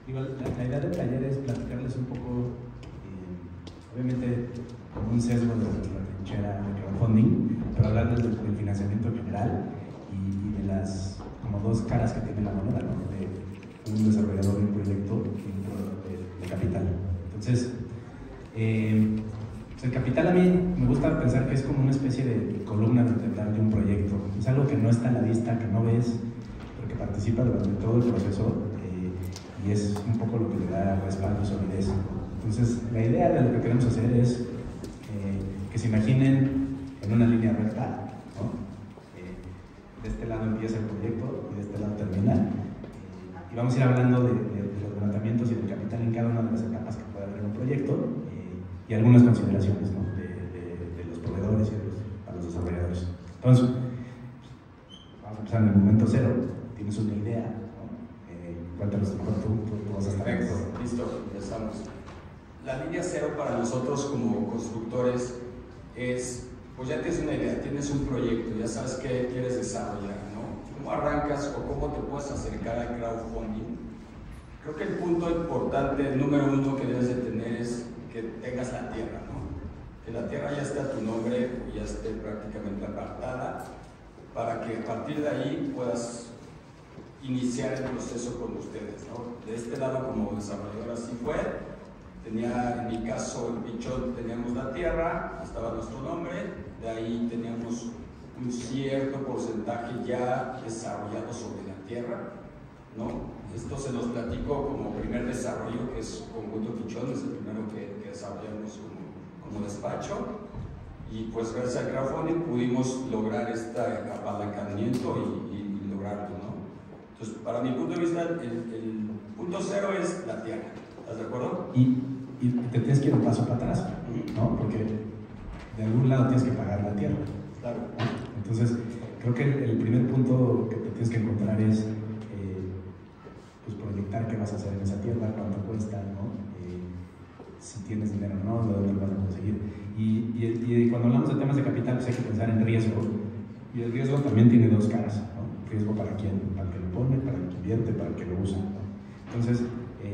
Digo, la idea del taller es platicarles un poco, obviamente con un sesgo de la trinchera de crowdfunding, pero hablarles del financiamiento en general y de las como dos caras que tiene la moneda, ¿no? De un desarrollador de un proyecto y un proveedor de capital. Entonces, el capital a mí me gusta pensar que es como una especie de columna vertebral de un proyecto. Es algo que no está a la vista, que no ves, pero que participa durante todo el proceso y es un poco lo que le da respaldo y solidez. Entonces, la idea de lo que queremos hacer es que se imaginen en una línea recta, ¿no? De este lado empieza el proyecto y de este lado termina. Y vamos a ir hablando de los levantamientos y del capital en cada una de las etapas que puede haber en un proyecto y algunas consideraciones, ¿no? de los proveedores y a los desarrolladores. Entonces, vamos a empezar en el momento cero. Tienes una idea, ¿no? Cuéntanos tú vas a estar. Perfecto, listo, empezamos. La línea cero para nosotros como constructores es, pues ya tienes una idea, tienes un proyecto, ya sabes qué quieres desarrollar, ¿no? ¿Cómo arrancas o cómo te puedes acercar al crowdfunding? Creo que el punto importante, número uno, que debes de tener es que tengas la tierra, ¿no? Que la tierra ya esté a tu nombre o ya esté prácticamente apartada para que a partir de ahí puedas iniciar el proceso con ustedes, ¿no? De este lado como desarrollador así fue. En mi caso, en Pichón teníamos la tierra, estaba nuestro nombre, de ahí teníamos un cierto porcentaje ya desarrollado sobre la tierra, ¿no? Esto se nos platicó como primer desarrollo, que es Conjunto Pichón, es el primero que desarrollamos como despacho, y pues gracias al crowdfunding pudimos lograr este apalancamiento y lograrlo, ¿no? Entonces, para mi punto de vista, el punto cero es la tierra. ¿Estás de acuerdo? Y te tienes que ir un paso para atrás, ¿no? Porque de algún lado tienes que pagar la tierra. Claro. ¿No? Entonces, creo que el primer punto que te tienes que encontrar es pues proyectar qué vas a hacer en esa tierra, cuánto cuesta, ¿no? Si tienes dinero o no, de dónde lo vas a conseguir. Y cuando hablamos de temas de capital, pues hay que pensar en riesgo. Y el riesgo también tiene dos caras, ¿no? Riesgo para quién, para el que lo pone, para el que invierte, para el que lo usa, ¿no? Entonces,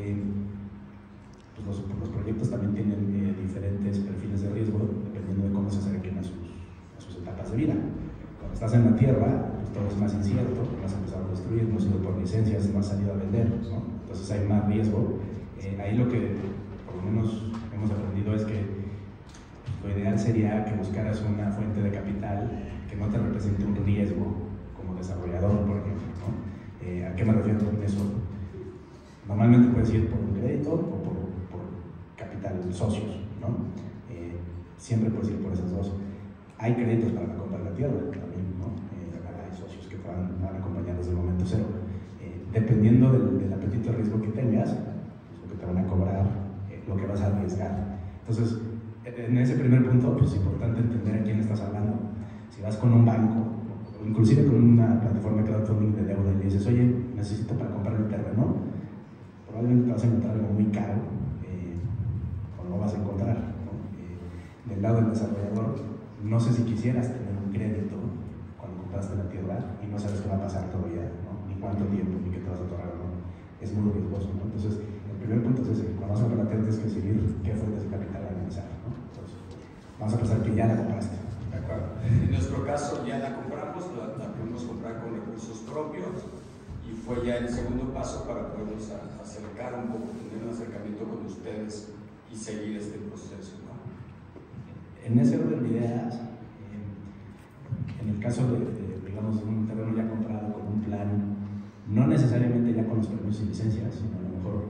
pues los proyectos también tienen diferentes perfiles de riesgo dependiendo de cómo se acerquen a sus etapas de vida. Cuando estás en la tierra, pues todo es más incierto, no has empezado a construir, no has ido por licencias, no has salido a vender, ¿no? Entonces hay más riesgo. Ahí lo que por lo menos hemos aprendido es que lo ideal sería que buscaras una fuente de capital que no te represente un riesgo como desarrollador, por ejemplo, ¿no? ¿A qué me refiero con eso? Normalmente puedes ir por un crédito o por capital socios, ¿no? Siempre puedes ir por esas dos. Hay créditos para la compra de la tierra también, ¿no? Hay socios que te van a acompañar desde el momento cero. Dependiendo del apetito de riesgo que tengas, pues, lo que te van a cobrar, lo que vas a arriesgar. Entonces, en ese primer punto, pues es importante entender a quién estás hablando. Si vas con un banco, o inclusive con una plataforma de crowdfunding de deuda y le dices, oye, necesito para comprar el terreno, probablemente te vas a encontrar algo muy caro, o no vas a encontrar, ¿no? Del lado del desarrollador, no sé si quisieras tener un crédito cuando compraste la tierra y no sabes qué va a pasar todavía, ¿no? Ni cuánto tiempo, ni qué te vas a atorar, ¿no? Es muy riesgoso, ¿no? Entonces, el primer punto es ese: cuando vas a comprar la tierra tienes que decidir qué fuentes de capital analizar, ¿no? Entonces, vamos a pensar que ya la compraste. De acuerdo. En nuestro caso ya la compramos, la pudimos comprar con recursos propios y fue ya el segundo paso para podernos acercar un poco, tener un acercamiento con ustedes y seguir este proceso, ¿no? En ese orden de ideas, en el caso de digamos, un terreno ya comprado con un plan, no necesariamente ya con los permisos y licencias, sino a lo mejor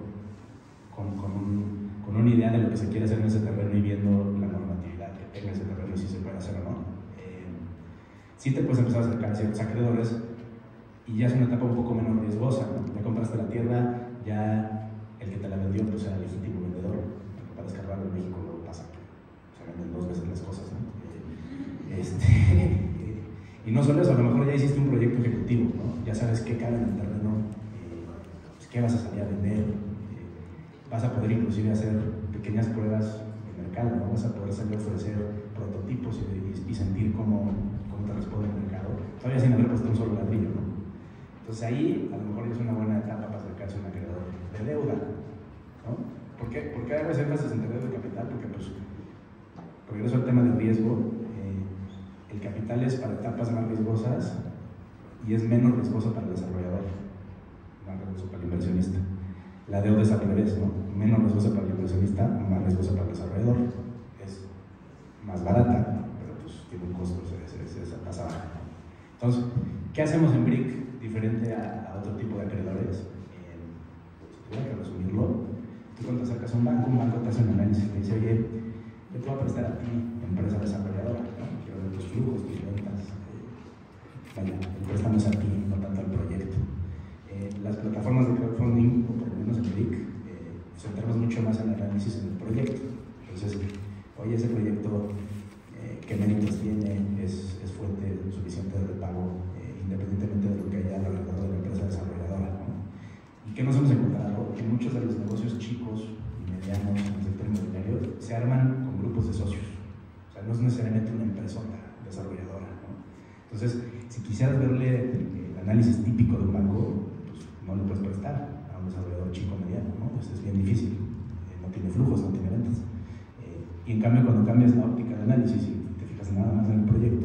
con una idea de lo que se quiere hacer en ese terreno y viendo la normatividad que tenga ese terreno y si se puede hacer o no. Sí te puedes empezar a acercar a ciertos acreedores y ya es una etapa un poco menos riesgosa, ¿no? Ya compraste la tierra, ya el que te la vendió pues era legítimo vendedor, porque para descargarlo en México luego pasa que se venden dos veces las cosas, ¿no? Y no solo eso, a lo mejor ya hiciste un proyecto ejecutivo, ¿no? Ya sabes qué cabe en el terreno, pues qué vas a salir a vender, vas a poder inclusive hacer pequeñas pruebas de mercado, ¿no? Vas a poder salir a ofrecer prototipos y sentir cómo te responde el mercado, todavía sin haber puesto un solo ladrillo, ¿no? Entonces ahí a lo mejor es una buena etapa para acercarse a un acreedor. deuda, ¿no? ¿Por qué hago ese énfasis en tener de capital? Porque, pues, regreso al tema del riesgo, el capital es para etapas más riesgosas y es menos riesgoso para el desarrollador, más riesgoso para el inversionista. La deuda es al revés, ¿no? Menos riesgosa para el inversionista, más riesgosa para el desarrollador. Es más barata, pero pues tiene un costo, esa tasa baja. Entonces, ¿qué hacemos en BRIC diferente a otro tipo de acreedores? Si tuviera que resumirlo, tú cuando te acercas a un banco te hace un análisis y te dice, oye, yo te voy a prestar a ti, empresa desarrolladora, ¿no? Quiero ver tus flujos, tus ventas, vaya, el préstamo es a ti, no tanto al proyecto. Las plataformas de crowdfunding, o por lo menos en BRIC, nos centramos mucho más en el análisis en el proyecto. Entonces, oye, ese proyecto, ¿qué méritos tiene? ¿Es fuente suficiente de repago, independientemente de lo que haya alrededor de la empresa desarrolladora, ¿no? ¿Y qué nos hemos encontrado? Que muchos de los negocios chicos y medianos en el sector inmobiliario se arman con grupos de socios. O sea, no es necesariamente una empresa desarrolladora, ¿no? Entonces, si quisieras verle el análisis típico de un banco, pues no le puedes prestar a un desarrollador chico o mediano, ¿no? Pues es bien difícil. No tiene flujos, no tiene ventas. Y en cambio, cuando cambias la óptica de análisis y te fijas nada más en el proyecto,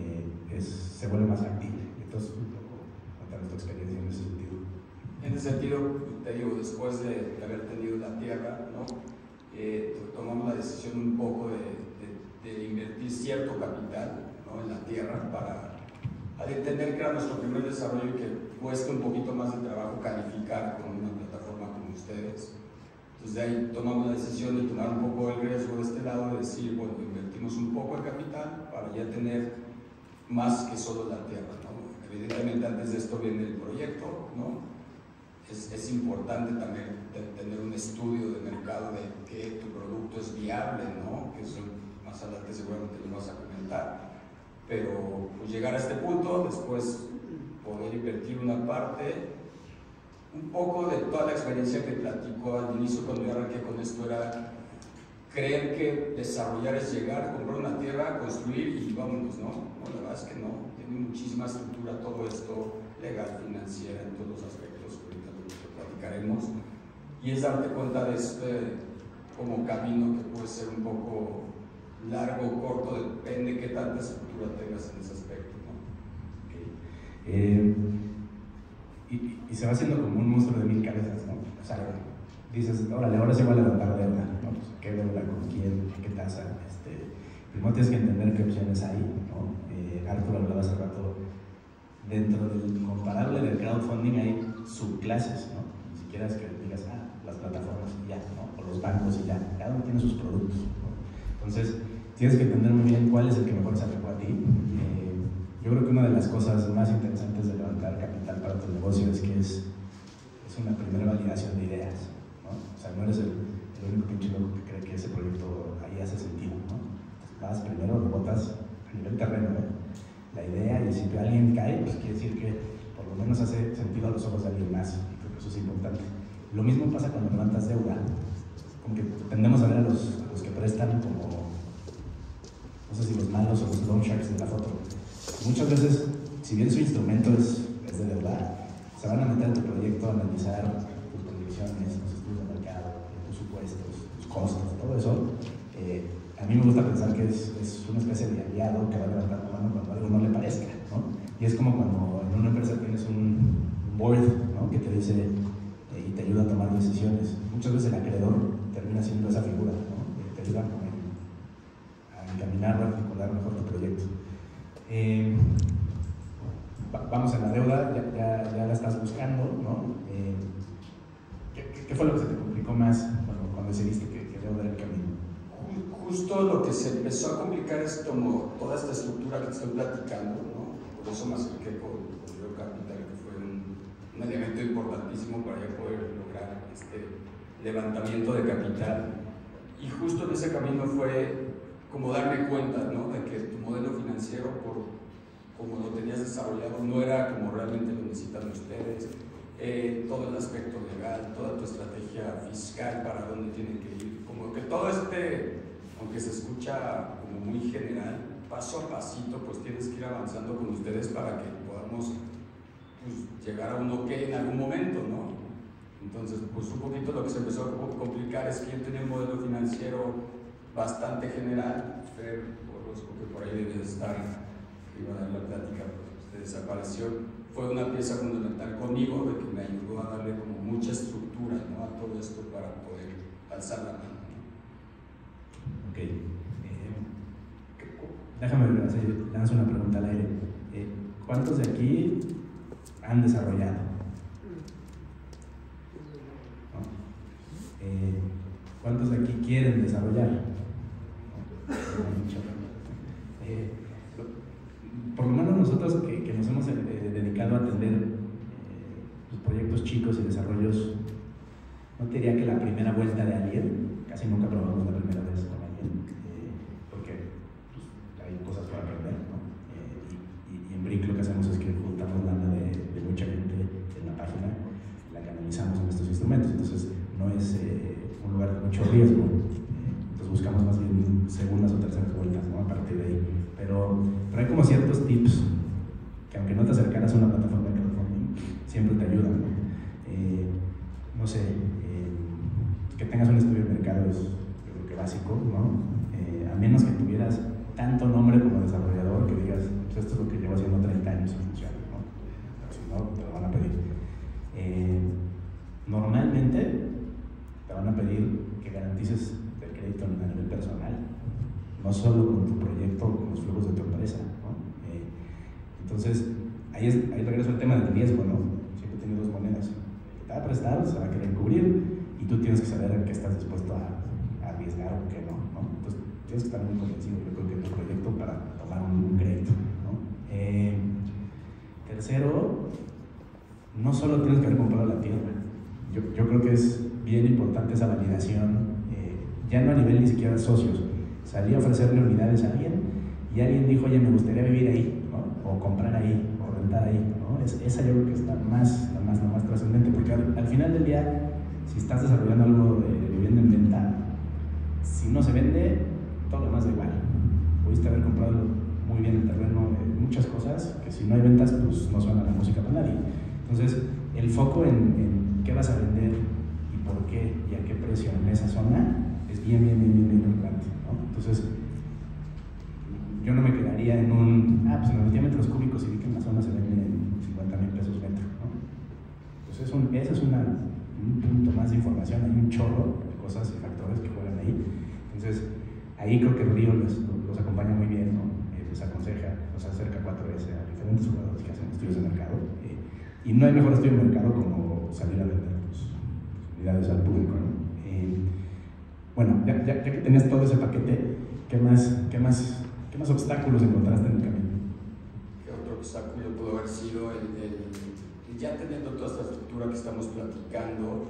se vuelve más factible. Entonces, un poco contar tu experiencia en ese sentido. En ese sentido, te digo, después de haber tenido la tierra, ¿no? Tomamos la decisión un poco de invertir cierto capital, ¿no? En la tierra para al entender que era nuestro primer desarrollo y que cuesta un poquito más de trabajo calificar con una plataforma como ustedes. Entonces de ahí tomamos la decisión de tomar un poco el riesgo de este lado, de decir, bueno, invertimos un poco de capital para ya tener más que solo la tierra, ¿no? Evidentemente antes de esto viene el proyecto, ¿no? Es importante también tener un estudio de mercado de que tu producto es viable, ¿no? Que eso más adelante seguramente lo vas a comentar. Pero pues llegar a este punto, después poder invertir una parte, un poco de toda la experiencia que platicó al inicio cuando yo arranqué con esto era creer que desarrollar es llegar, comprar una tierra, construir y vámonos, ¿no? No, la verdad es que no, tiene muchísima estructura todo esto, legal, financiera, en todos los aspectos que ahorita lo platicaremos, y es darte cuenta de este como camino que puede ser un poco largo o corto, depende de qué tanta estructura tengas en ese aspecto, ¿no? Okay. Y se va haciendo como un monstruo de 1000 cabezas, ¿no? O sea, dices, órale, ahora se va a levantar deuda, ¿no? Pues, ¿qué deuda? ¿Con quién? ¿Qué tasa? Primero tienes que entender qué opciones hay, ¿no? Arturo hablaba hace rato, dentro del comparable del crowdfunding hay subclases, ¿no? Ni siquiera es que digas, las plataformas y ya, ¿no? O los bancos y ya, cada uno tiene sus productos, ¿no? Entonces, tienes que entender muy bien cuál es el que mejor se adecua a ti. Yo creo que una de las cosas más interesantes de levantar capital para tu negocio es que es una primera validación de ideas, ¿no? O sea, no eres el único pinche loco que cree que ese proyecto ahí hace sentido, ¿no? Vas primero, lo botas a nivel terreno, ¿no? La idea, y si alguien cae, pues quiere decir que por lo menos hace sentido a los ojos de alguien más, y creo que eso es importante. Lo mismo pasa cuando levantas deuda, como que tendemos a ver a los que prestan como, no sé si los malos o los loan sharks de la foto. Muchas veces, si bien su instrumento es de deuda, se van a meter en tu proyecto a analizar tus proyecciones, tus estudios de mercado, tus supuestos, tus costos, todo eso. A mí me gusta pensar que es una especie de aliado que va a levantar la mano cuando algo no le parezca, ¿no? Y es como cuando en una empresa tienes un board, ¿no? Que te dice y te ayuda a tomar decisiones. Muchas veces el acreedor termina siendo esa figura, ¿no? Te ayuda a encaminar o articular mejor tu proyecto. Vamos a la deuda, ya la estás buscando, ¿no? ¿Qué fue lo que se te complicó más cuando decidiste que deuda era el camino? Justo lo que se empezó a complicar es como toda esta estructura que te estoy platicando, ¿no? Por eso me acerqué con Río Capital, que fue un elemento importantísimo para ya poder lograr este levantamiento de capital. Y justo en ese camino fue como darme cuenta, ¿no? De que tu modelo financiero, como lo tenías desarrollado, no era como realmente lo necesitan ustedes. Todo el aspecto legal, toda tu estrategia fiscal, para dónde tienen que ir, como que todo aunque se escucha como muy general, paso a pasito, pues tienes que ir avanzando con ustedes para que podamos pues, llegar a un ok en algún momento, ¿no? Entonces, pues un poquito lo que se empezó a complicar es que yo tenía un modelo financiero bastante general. Fer Orozco, que por ahí debe de estar, que iba a dar la plática, pues desapareció. Fue una pieza fundamental conmigo, de que me ayudó a darle como mucha estructura, ¿no?, a todo esto para poder alzar la mano, ¿no? Ok. Déjame lanzo una pregunta al aire. ¿Cuántos de aquí han desarrollado? ¿No? ¿Cuántos de aquí quieren desarrollar? Por lo menos nosotros que nos hemos dedicado a atender los proyectos chicos y desarrollos, no te diría que la primera vuelta de alguien, casi nunca probamos la primera vez con alguien, porque pues, hay cosas para aprender, ¿no? Y en Brick lo que hacemos es que juntamos lana de mucha gente en la página, la canalizamos en estos instrumentos, entonces no es un lugar de mucho riesgo, entonces buscamos más bien segundas o terceras vueltas, ¿no?, a partir de ahí. Pero hay como ciertos tips que aunque no te acercaras a una plataforma de crowdfunding, siempre te ayudan, ¿no? No sé, que tengas un estudio de mercado es creo que básico, ¿no? A menos que tuvieras tanto nombre como desarrollador que digas, pues esto es lo que llevo haciendo 30 años y funciona, ¿no? Pero si no, te lo van a pedir. Normalmente te van a pedir que garantices el crédito a nivel personal, no solo con tu proyecto o con los flujos de tu empresa, ¿no? Entonces, ahí regreso al tema del riesgo, ¿no? Siempre tiene dos monedas. El que te va a prestar se va a querer cubrir y tú tienes que saber en qué estás dispuesto a arriesgar o qué no, ¿no? Entonces, tienes que estar muy convencido, yo creo, que tu proyecto para tomar un crédito, ¿no? Tercero, no solo tienes que haber comprado la tierra. Yo creo que es bien importante esa validación, ya no a nivel ni siquiera de socios. Salí a ofrecerle unidades a alguien y alguien dijo, oye, me gustaría vivir ahí, ¿no? O comprar ahí, o rentar ahí, ¿no? Esa yo creo que es la más trascendente, porque al final del día, si estás desarrollando algo de vivienda en venta, si no se vende, todo lo demás da igual. Pudiste haber comprado muy bien el terreno, muchas cosas, que si no hay ventas, pues no suena la música para nadie. Entonces, el foco en qué vas a vender y por qué y a qué precio en esa zona es bien importante, ¿no? Entonces, yo no me quedaría en pues me metí a metros cúbicos y vi que en la zona se venden 50,000 pesos metro, ¿no? Pues ese es un punto más de información, hay un chorro de cosas y factores que juegan ahí. Entonces, ahí creo que Río los acompaña muy bien, ¿no? Les aconseja, los acerca 4 veces a diferentes jugadores que hacen estudios de mercado. Y no hay mejor estudio de mercado como salir a vender tus unidades al público, ¿no? Bueno, ya que tenías todo ese paquete, ¿qué más obstáculos encontraste en el camino? ¿Qué otro obstáculo pudo haber sido ya teniendo toda esta estructura que estamos platicando,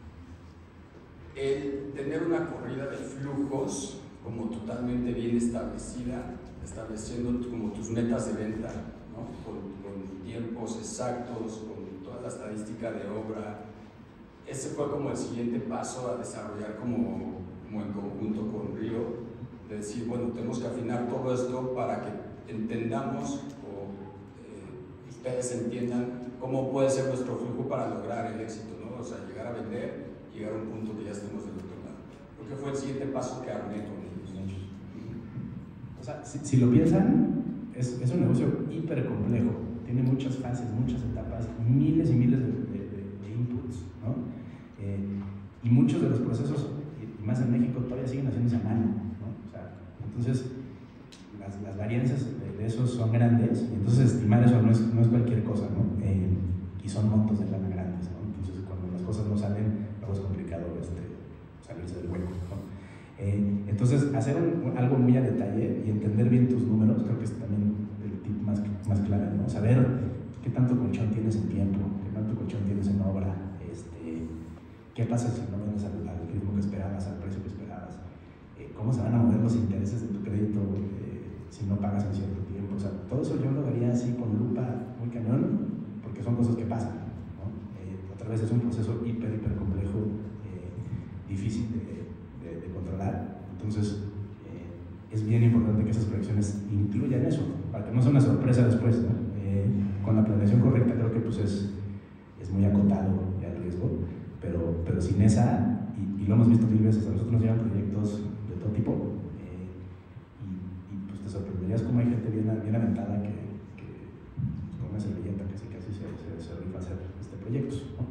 el tener una corrida de flujos como totalmente bien establecida, estableciendo como tus metas de venta, ¿no? Con tiempos exactos, con toda la estadística de obra. Ese fue como el siguiente paso a desarrollar como en conjunto con Río, de decir, bueno, tenemos que afinar todo esto para que entendamos o ustedes entiendan cómo puede ser nuestro flujo para lograr el éxito, ¿no? O sea, llegar a vender, llegar a un punto que ya estemos del otro lado. Creo que fue el siguiente paso que armé con ellos. O sea, si lo piensan, es un negocio hiper complejo, tiene muchas fases, muchas etapas, miles y miles de inputs, ¿no? Y muchos de los procesos, y más en México, todavía siguen haciéndose a mano, ¿no? O sea, entonces, las varianzas de esos son grandes, y entonces estimar eso no es cualquier cosa, ¿no? Y son montos de lana grandes, ¿no? Entonces, cuando las cosas no salen, luego es complicado salirse del hueco, ¿no? Entonces, hacer algo muy a detalle y entender bien tus números, creo que es también el tip más clave, ¿no? Saber qué tanto colchón tienes en tiempo, qué tanto colchón tienes en obra, qué pasa si no vendes al ritmo que esperabas, al precio que esperabas, cómo se van a mover los intereses de tu crédito si no pagas en cierto tiempo. O sea, todo eso yo lo vería así con lupa muy cañón, porque son cosas que pasan, ¿no? Otra vez es un proceso hiper complejo, difícil de controlar. Entonces, es bien importante que esas proyecciones incluyan eso, para que no sea una sorpresa después, ¿no? Con la planeación correcta creo que pues es muy acotado ya el riesgo, pero pero sin esa, y lo hemos visto mil veces, a nosotros nos llegan proyectos de todo tipo, y pues te sorprenderías cómo hay gente bien aventada que con una servilleta casi se rifa a hacer proyectos, ¿no?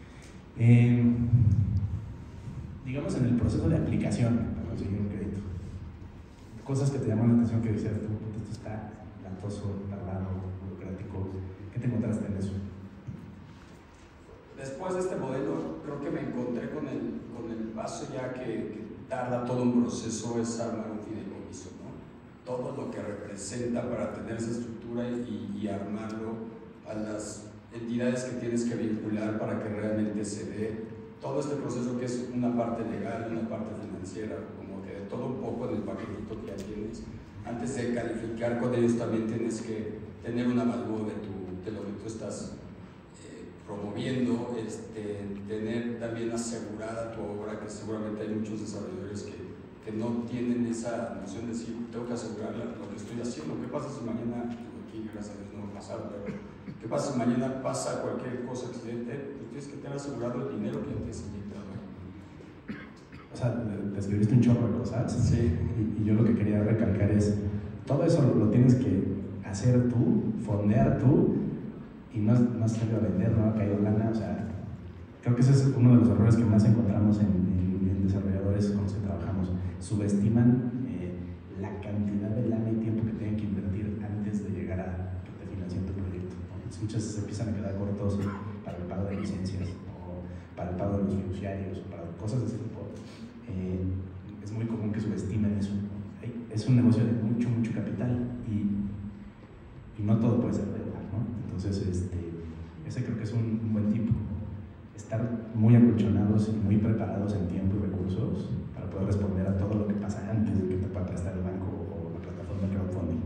Digamos en el proceso de aplicación para conseguir un crédito, cosas que te llaman la atención, que dices, esto está latoso, tardado, burocrático, ¿qué te encontraste en eso? Después de este modelo, creo que me encontré con el paso ya que tarda todo un proceso, es armar un fideicomiso, ¿no? Todo lo que representa para tener esa estructura y armarlo a las entidades que tienes que vincular para que realmente se dé todo este proceso, que es una parte legal, una parte financiera, como que de todo un poco en el paquetito que ya tienes. Antes de calificar con ellos también tienes que tener un avalúo de lo que tú estás promoviendo, tener también asegurada tu obra, que seguramente hay muchos desarrolladores que no tienen esa noción de decir, tengo que asegurar lo que estoy haciendo. ¿Qué pasa si mañana, aquí gracias a Dios no va a pasar, pero qué pasa si mañana pasa cualquier cosa, accidente? Pues tienes que tener asegurado el dinero que ya te has inyectado. O sea, describiste un chorro de cosas. Sí. Y yo lo que quería recalcar es, todo eso lo tienes que hacer tú, fondear tú, y no has salido a vender, no ha caído lana. O sea, creo que ese es uno de los errores que más encontramos en desarrolladores con los que trabajamos. Subestiman la cantidad de lana y tiempo que tienen que invertir antes de llegar a que te financien tu proyecto, ¿no? Muchas se empiezan a quedar cortos para el pago de licencias o para el pago de los fiduciarios o para cosas de ese tipo. Es muy común que subestimen eso. Es un negocio de mucho capital y no todo puede ser deuda, ¿no? Entonces, ese creo que es un buen tip. Estar muy acolchonados y muy preparados en tiempo y recursos para poder responder a todo lo que pasa antes de que te pueda prestar el banco o la plataforma de crowdfunding.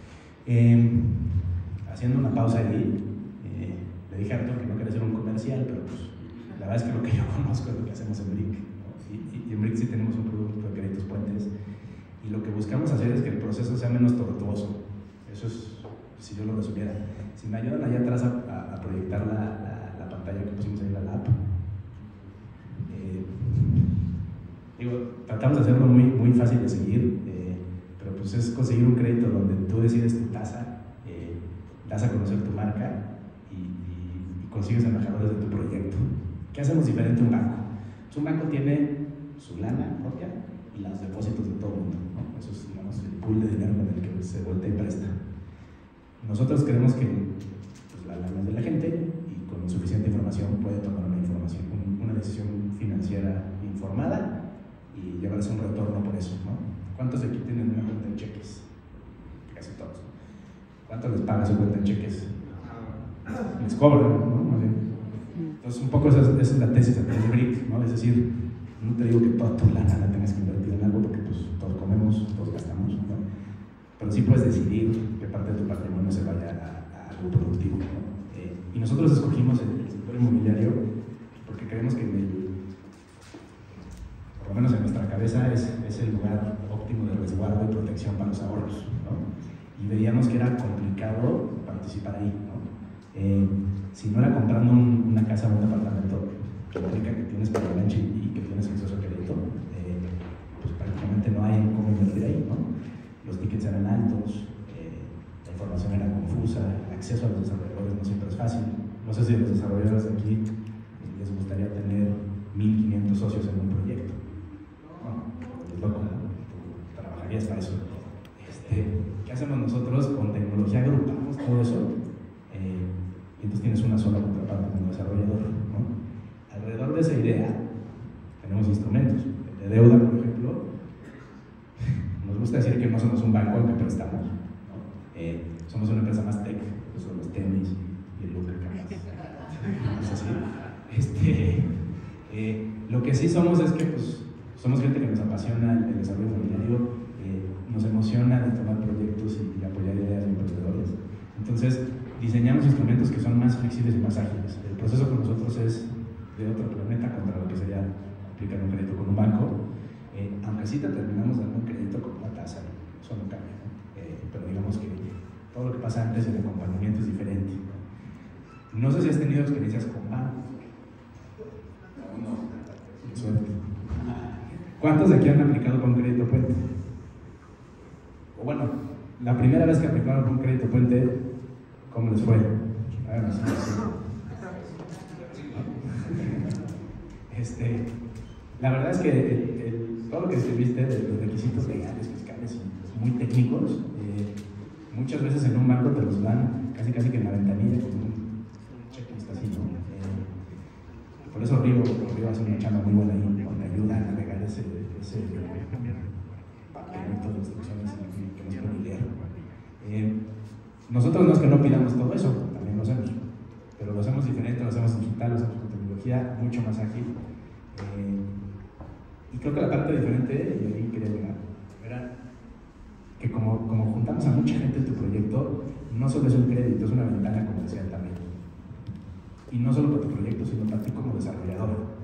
Haciendo una pausa ahí, le dije a Arturo que no quería hacer un comercial, pero pues la verdad es que lo que yo conozco es lo que hacemos en Brick, ¿no? Y en Brick sí tenemos un producto de créditos puentes, y lo que buscamos hacer es que el proceso sea menos tortuoso. Eso es, si yo lo resumiera. Si me ayudan allá atrás a proyectar la pantalla que pusimos ahí en la app. Tratamos de hacerlo muy fácil de seguir, pero pues es conseguir un crédito donde tú decides tu tasa, das a conocer tu marca y consigues embajadores de tu proyecto. ¿Qué hacemos diferente a un banco? Pues un banco tiene su lana propia y los depósitos de todo el mundo, ¿no? Eso es, digamos, el pool de dinero con el que se voltea y presta. Nosotros creemos que pues, la lana es de la gente y con suficiente información puede tomar una decisión financiera informada y llevarse un retorno por eso, ¿no? ¿Cuántos de aquí tienen una cuenta en cheques? Casi todos. ¿Cuánto les paga su cuenta en cheques? Les cobran, ¿no? Entonces, un poco esa es la tesis del Brick, ¿no? Es decir, no te digo que toda tu lana la tengas que invertir en algo porque pues, todos comemos, todos gastamos, ¿no? Pero sí puedes decidir qué parte de tu patrimonio se vaya a algo productivo, ¿no? Y nosotros escogimos el sector inmobiliario porque creemos que por lo menos en nuestra cabeza es el lugar óptimo de resguardo y protección para los ahorros, ¿no? Y veíamos que era complicado participar ahí, ¿no? Si no era comprando una casa o un departamento que implica que tienes para el enganche y que tienes acceso a crédito, pues prácticamente no hay cómo invertir ahí, ¿no? Los tickets eran altos, la información era confusa, el acceso a los desarrolladores no siempre es fácil. No sé si a los desarrolladores de aquí les gustaría tener 1,500 socios en un proyecto. Es loco, ¿no? Tú trabajarías para eso. ¿Qué hacemos nosotros? Con tecnología agrupamos todo eso y entonces tienes una sola contraparte como desarrollador, ¿no? Alrededor de esa idea tenemos instrumentos. El de deuda, por ejemplo, nos gusta decir que no somos un banco al que prestamos, ¿no? Somos una empresa más tech, pues son los tenis y el lubricante. Es así. Lo que sí somos es que pues, somos gente que nos apasiona el desarrollo inmobiliario, nos emociona de tomar proyectos y apoyar ideas de emprendedores. Entonces, diseñamos instrumentos que son más flexibles y más ágiles. El proceso con nosotros es de otro planeta contra lo que sería aplicar un crédito con un banco, aunque sí te terminamos dando un crédito con una tasa, eso no cambia, ¿no? Pero digamos que todo lo que pasa antes del acompañamiento es diferente. No sé si has tenido experiencias con bancos. No. ¿Cuántos de aquí han aplicado para un crédito puente? O bueno, la primera vez que aplicaron para un crédito puente, ¿cómo les fue? Bueno, sí. La verdad es que todo lo que escribiste de los requisitos legales, fiscales y muy técnicos, muchas veces en un banco te los dan casi que en la ventanilla con un checklist así, ¿no? Por eso Río hace una chamba muy buena ahí, donde ayuda a navegar ese papelito de instrucciones que nos puede leer. Nosotros no es que no pidamos todo eso, también lo hacemos, pero lo hacemos diferente, lo hacemos digital, lo hacemos con tecnología mucho más ágil. Y creo que la parte diferente, y ahí quería llegar, era que como juntamos a mucha gente en tu proyecto, no solo es un crédito, es una ventana comercial también. Y no solo para tu proyecto, sino para ti como desarrollador.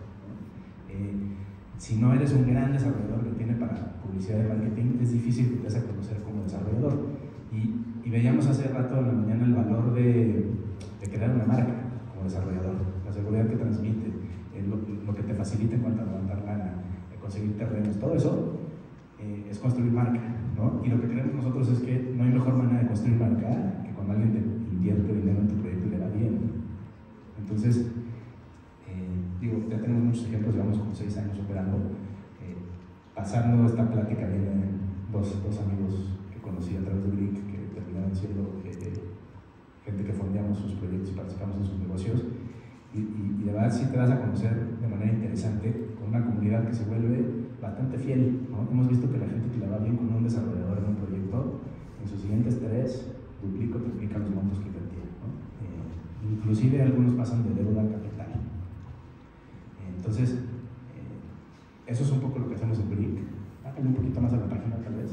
Si no eres un gran desarrollador que tiene para publicidad y marketing, es difícil que te des a conocer como desarrollador. Y veíamos hace rato en la mañana el valor de crear una marca como desarrollador, la seguridad que transmite, lo que te facilita en cuanto a levantar lana, conseguir terrenos, todo eso es construir marca, ¿no? Y lo que creemos nosotros es que no hay mejor manera de construir marca que cuando alguien te invierte dinero en tu proyecto y le va bien. Entonces, ya tenemos muchos ejemplos, llevamos como 6 años operando. Pasando esta plática vienen dos amigos que conocí a través de Brick, que terminaron siendo gente que fondeamos sus proyectos y participamos en sus negocios. Y de verdad sí te das a conocer de manera interesante con una comunidad que se vuelve bastante fiel, ¿no? Hemos visto que la gente que le va bien con un desarrollador en un proyecto, en sus siguientes 3 duplica o triplica los montos que invertía, ¿no? Inclusive algunos pasan de deuda a capital. Entonces, eso es un poco lo que hacemos en Brick. Bájale un poquito más a la página tal vez.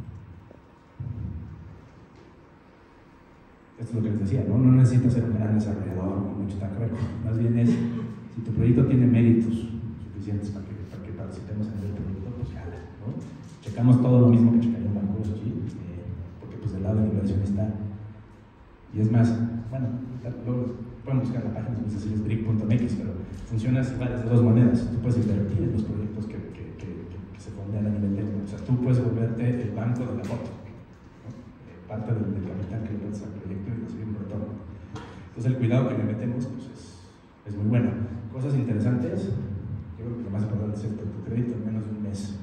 Esto es lo que les decía, ¿no? No necesitas ser un gran desarrollador con mucho track record. Más bien es, si tu proyecto tiene méritos suficientes para que participemos en el proyecto, pues ya, ¿no? Checamos todo lo mismo que checaría un banco, eso sí, porque pues del lado de la inversión está. Y es más, bueno, luego pueden buscar la página, no sé si es brick.mx, pero funciona así de 2 maneras. Tú puedes invertir en los proyectos que se fondean a nivel de, o sea, tú puedes volverte el banco de la foto, ¿no? Parte del capital que le metes al proyecto y recibir un retorno. Entonces el cuidado que le metemos pues es muy bueno. Cosas interesantes, yo creo que lo más importante es tu crédito en menos de un mes.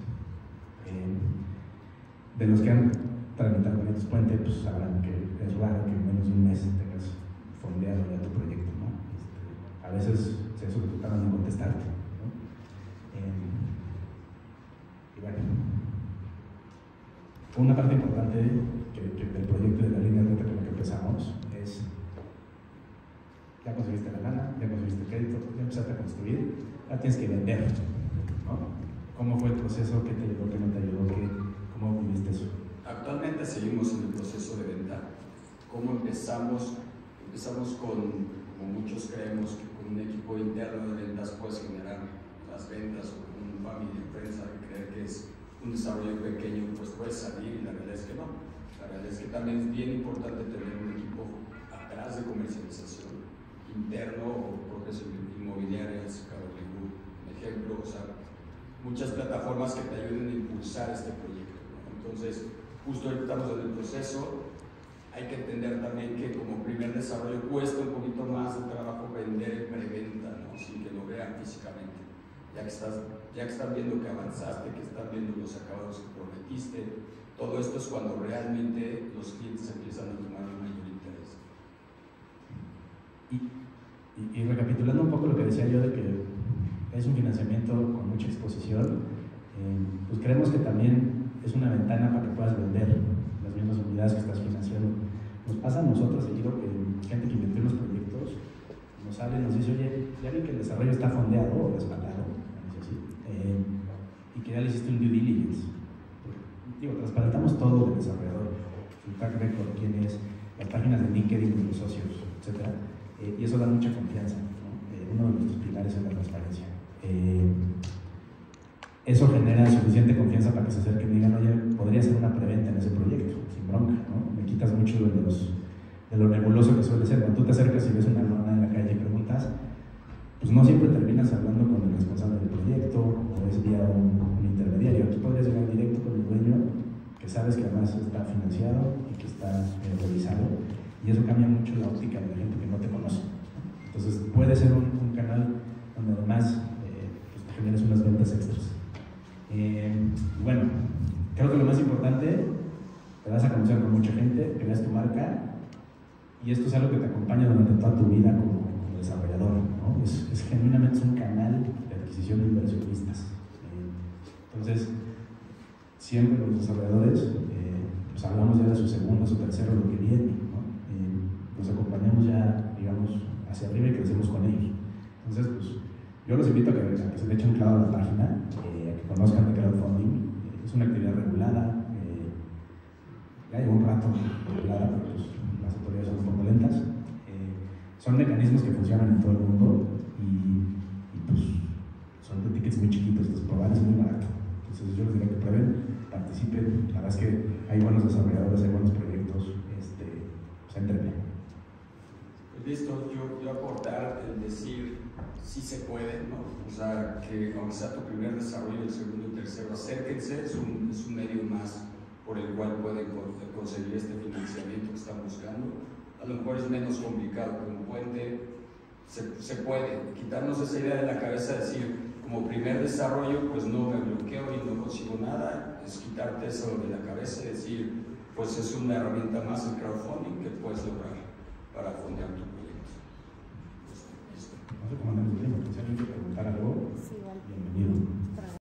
De los que han tramitado créditos puente, pues sabrán que es raro que en menos de un mes tengas fondeado ya tu proyecto, ¿no? A veces se tardan en contestarte, ¿no? Y bueno, una parte importante del proyecto de la línea de meta con la que empezamos es: ya conseguiste la lana, ya conseguiste el crédito, ya empezaste a construir, ya tienes que vender, ¿no? ¿Cómo fue el proceso? ¿Qué te ayudó? ¿Qué no te ayudó? ¿Cómo viviste eso? Actualmente seguimos en el proceso de venta. ¿Cómo empezamos? Empezamos con, como muchos creemos, que con un equipo interno de ventas puedes generar las ventas, o con un family friends, a creer que es un desarrollo pequeño, pues puedes salir, y la verdad es que no. La verdad es que también es bien importante tener un equipo atrás de comercialización interno o propias inmobiliarias, un ejemplo, o sea, muchas plataformas que te ayuden a impulsar este proyecto, ¿no? Entonces, justo ahorita estamos en el proceso. Hay que entender también que como primer desarrollo cuesta un poquito más de trabajo vender en preventa, ¿no? Sin que lo vean físicamente. Ya que están viendo que avanzaste, que están viendo los acabados que prometiste, todo esto es cuando realmente los clientes empiezan a tomar un mayor interés. Y recapitulando un poco lo que decía yo de que es un financiamiento con mucha exposición, pues creemos que también es una ventana para que puedas vender las mismas unidades que estás financiando. Nos pasa a nosotros seguido que gente que invirtió en los proyectos nos sale y nos dice: oye, ya vi que el desarrollo está fondeado o respaldado, y que ya le hiciste un due diligence. Digo, transparentamos todo del desarrollador, su track record, quién es, las páginas de LinkedIn de los socios, etc. Y eso da mucha confianza, ¿no? Uno de nuestros pilares es la transparencia. Eso genera suficiente confianza para que se acerquen y digan: oye, podría hacer una preventa en ese proyecto, sin bronca, ¿no? Me quitas mucho de lo nebuloso que suele ser. Cuando tú te acercas y ves una lona en la calle y preguntas, pues no siempre terminas hablando con el responsable del proyecto, o es vía un intermediario puedes llegar directo con el dueño, que sabes que además está financiado y que está revisado, y eso cambia mucho la óptica de la gente que no te conoce. Entonces puede ser un canal donde además pues te generes unas ventas extras. Bueno, creo que lo más importante, te vas a conocer con mucha gente, creas tu marca, y esto es algo que te acompaña durante toda tu vida como desarrollador, ¿no? Es genuinamente un canal de adquisición de inversionistas. Entonces, siempre los desarrolladores pues hablamos ya de su segundo, su tercero, lo que viene, ¿no? Los acompañamos ya, digamos, hacia arriba y crecemos con ellos. Entonces, pues, yo los invito a que se le echen un clavo a la página, a que conozcan de crowdfunding. Es una actividad regulada, ya lleva un rato regulada, pero pues, las autoridades son un poco lentas. Son mecanismos que funcionan en todo el mundo y pues son de tickets muy chiquitos, entonces probar es muy barato. Entonces yo les diría que prueben, participen. La verdad es que hay buenos desarrolladores, hay buenos proyectos, pues entrenle. Pues listo, yo aportar el decir sí se puede, ¿no? O sea, que aunque sea tu primer desarrollo, el segundo y tercero, acérquense, es un medio más por el cual pueden conseguir este financiamiento que están buscando. A lo mejor es menos complicado que un puente, se puede quitarnos esa idea de la cabeza de decir, como primer desarrollo, pues no me bloqueo y no consigo nada, es quitarte eso de la cabeza y decir, pues es una herramienta más el crowdfunding que puedes lograr para fondear tu proyecto. Listo. No sé cómo andamos de tiempo, si alguien quiere preguntar algo, bienvenido.